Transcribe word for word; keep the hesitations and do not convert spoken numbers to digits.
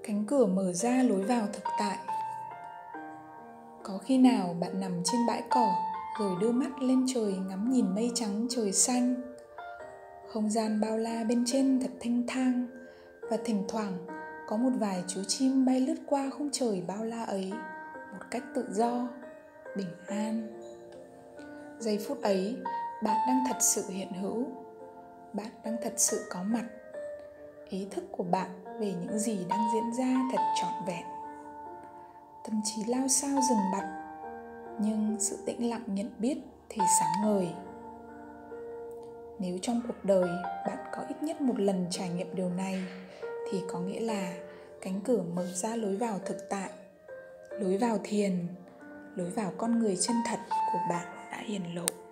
Cánh cửa mở ra lối vào thực tại. Có khi nào bạn nằm trên bãi cỏ rồi đưa mắt lên trời ngắm nhìn mây trắng trời xanh? Không gian bao la bên trên thật thanh thang, và thỉnh thoảng có một vài chú chim bay lướt qua khung trời bao la ấy một cách tự do, bình an. Giây phút ấy, bạn đang thật sự hiện hữu, bạn đang thật sự có mặt. Ý thức của bạn về những gì đang diễn ra thật trọn vẹn. Tâm trí lao sao rừng bặt, nhưng sự tĩnh lặng nhận biết thì sáng ngời. Nếu trong cuộc đời bạn có ít nhất một lần trải nghiệm điều này, thì có nghĩa là cánh cửa mở ra lối vào thực tại, lối vào thiền, lối vào con người chân thật của bạn đã hiển lộ.